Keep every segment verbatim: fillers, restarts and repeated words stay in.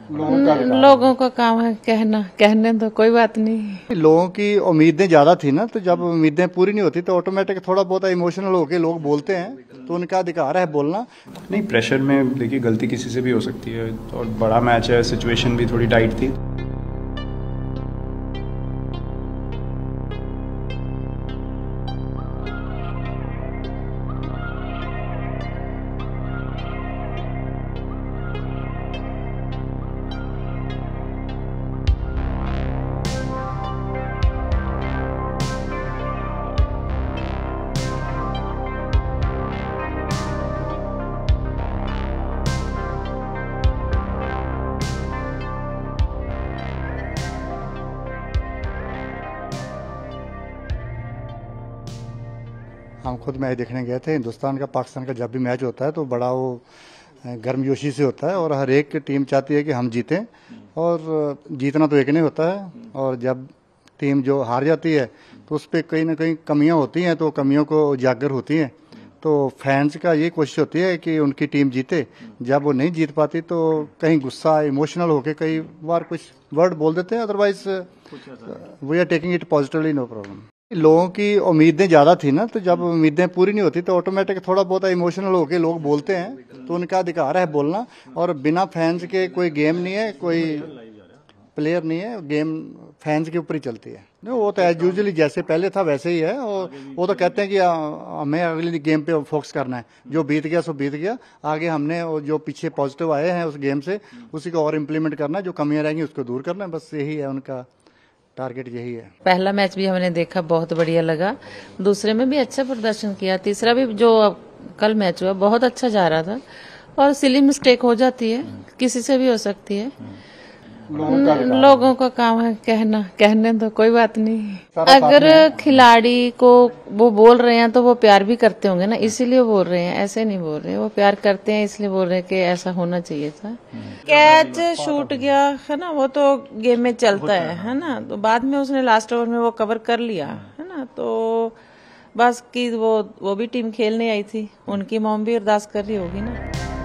लोगों का काम है कहना, कहने दो, कोई बात नहीं। लोगों की उम्मीदें ज्यादा थी ना, तो जब उम्मीदें पूरी नहीं होती तो ऑटोमेटिक थोड़ा बहुत इमोशनल होके लोग बोलते हैं, तो उनका अधिकार है बोलना। नहीं, प्रेशर में देखिए गलती किसी से भी हो सकती है, और बड़ा मैच है, सिचुएशन भी थोड़ी टाइट थी। हम खुद मैच देखने गए थे। हिंदुस्तान का पाकिस्तान का जब भी मैच होता है तो बड़ा वो गर्मजोशी से होता है, और हर एक टीम चाहती है कि हम जीतें, और जीतना तो एक नहीं होता है। और जब टीम जो हार जाती है तो उस पर कहीं ना कहीं कमियां होती हैं, तो कमियों को उजागर होती हैं। तो फैंस का ये कोशिश होती है कि उनकी टीम जीते। जब वो नहीं जीत पाती तो कहीं गुस्सा, इमोशनल होकर कई बार कुछ वर्ड बोल देते हैं। Otherwise we are taking it positively, no problem. लोगों की उम्मीदें ज्यादा थी ना, तो जब उम्मीदें पूरी नहीं होती तो ऑटोमेटिक थोड़ा बहुत इमोशनल होके लोग बोलते हैं, तो उनका अधिकार है बोलना। और बिना फैंस के कोई गेम नहीं है, कोई प्लेयर नहीं है, गेम फैंस के ऊपर ही चलती है। वो तो एज यूजुअली जैसे पहले था वैसे ही है। और वो तो कहते हैं कि हमें अगली गेम पे फोकस करना है, जो बीत गया सो बीत गया, आगे हमने जो पीछे पॉजिटिव आए हैं उस गेम से उसी को और इम्प्लीमेंट करना है, जो कमियां रहेंगी उसको दूर करना है, बस यही है उनका टारगेट, यही है। पहला मैच भी हमने देखा, बहुत बढ़िया लगा। दूसरे में भी अच्छा प्रदर्शन किया। तीसरा भी जो कल मैच हुआ बहुत अच्छा जा रहा था। और सिली मिस्टेक हो जाती है, किसी से भी हो सकती है। लोगों का काम है कहना, कहने दो, कोई बात नहीं। अगर खिलाड़ी को वो बोल रहे हैं तो वो प्यार भी करते होंगे ना, इसीलिए बोल रहे हैं, ऐसे नहीं बोल रहे। वो प्यार करते हैं इसलिए बोल रहे हैं कि ऐसा होना चाहिए था। कैच शूट गया है ना, वो तो गेम में चलता है है ना। तो बाद में उसने लास्ट ओवर में वो कवर कर लिया है ना। तो बस की वो वो भी टीम खेलने आई थी, उनकी मॉम भी अरदास कर रही होगी ना।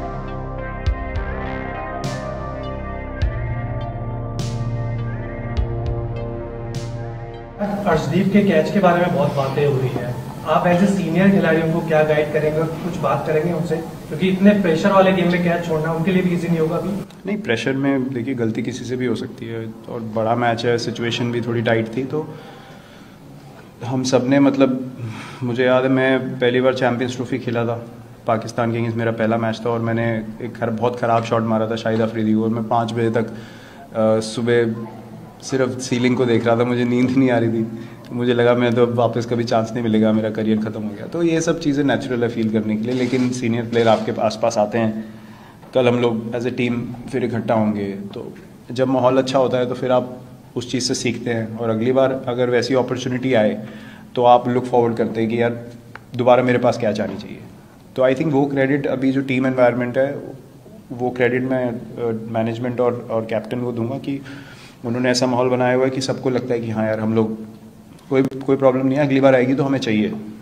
अर्शदीप के कैच के बारे में बहुत बातें हो रही है। आप ऐसे सीनियर खिलाड़ियों को क्या गाइड करेंगे, कुछ बात करेंगे उनसे, क्योंकि इतने प्रेशर वाले गेम में कैच छोड़ना उनके लिए भी इजी नहीं होगा अभी। नहीं, प्रेशर में देखिए गलती किसी से भी हो सकती है, और बड़ा मैच है, सिचुएशन भी थोड़ी टाइट थी। तो हम सब ने, मतलब मुझे याद है मैं पहली बार चैम्पियंस ट्रॉफी खेला था पाकिस्तान के अगेंस्ट, मेरा पहला मैच था, और मैंने एक खर, बहुत ख़राब शॉट मारा था शाहिद अफरीदी को, और मैं पाँच बजे तक सुबह सिर्फ सीलिंग को देख रहा था, मुझे नींद नहीं आ रही थी। मुझे लगा मैं तो वापस कभी चांस नहीं मिलेगा, मेरा करियर ख़त्म हो गया। तो ये सब चीज़ें नेचुरल है फील करने के लिए, लेकिन सीनियर प्लेयर आपके आसपास आते हैं। कल हम लोग एज ए टीम फिर इकट्ठा होंगे, तो जब माहौल अच्छा होता है तो फिर आप उस चीज़ से सीखते हैं, और अगली बार अगर वैसी अपॉर्चुनिटी आए तो आप लुक फॉरवर्ड करते हैं कि यार दोबारा मेरे पास क्या जानी चाहिए। तो आई थिंक वो क्रेडिट अभी जो टीम एनवायरनमेंट है, वो क्रेडिट मैं मैनेजमेंट और और कैप्टन को दूंगा कि उन्होंने ऐसा माहौल बनाया हुआ है कि सबको लगता है कि हाँ यार हम लोग, कोई कोई प्रॉब्लम नहीं है, अगली बार आएगी तो हमें चाहिए।